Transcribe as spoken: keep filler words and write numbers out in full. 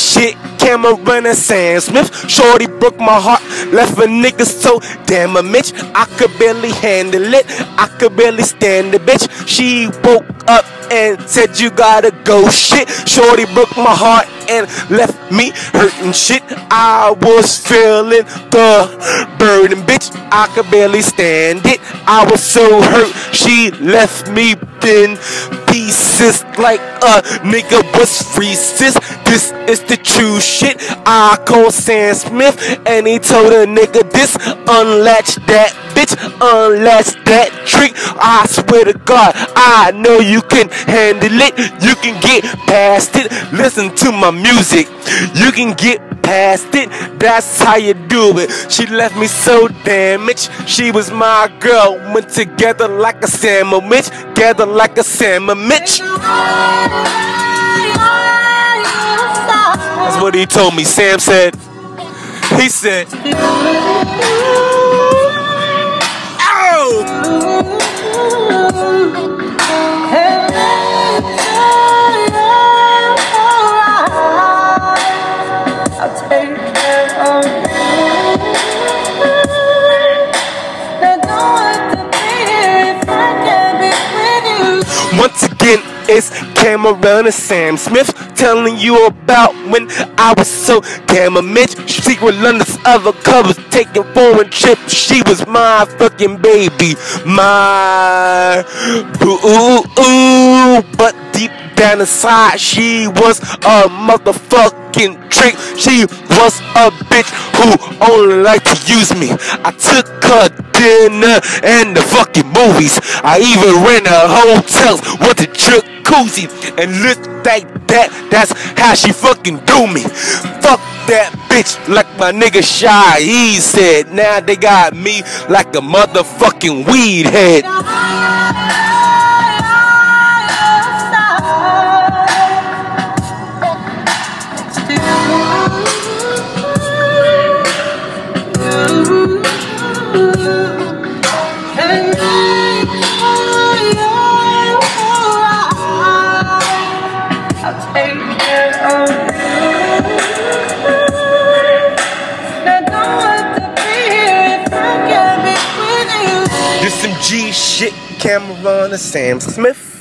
shit, Cameron and Sam Smith. Shorty broke my heart, left a nigga so damn a bitch. I could barely handle it, I could barely stand the bitch. She woke up and said you gotta go shit. Shorty broke my heart and left me hurting shit. I was feeling the burden, bitch. I could barely stand it. I was so hurt. She left me in pieces like a nigga was free, sis. This is the true shit. I called Sam Smith and he told a nigga this. Unlatch that bitch, unlatch that trick. I swear to God, I know you can handle it. You can get past it. Listen to my music. You can get past it. That's how you do it. She left me so damaged. She was my girl. Went together like a sandwich. Together like a sandwich. That's what he told me. Sam said. He said. Once again, it's Cameron and Sam Smith telling you about when I was so damn a bitch. Secret London's other covers, taking foreign trips. She was my fucking baby, my boo. But deep down inside, she was a motherfucking trick. She was a bitch who only liked to use me. I took her dinner and the fucking movies. I even rented hotels with the jacuzzi and looked like that. That's how she fucking do me. Fuck that bitch, like my nigga Shy. He said, now they got me like a motherfucking weed head. This some G shit, Cameron and Sam Smith.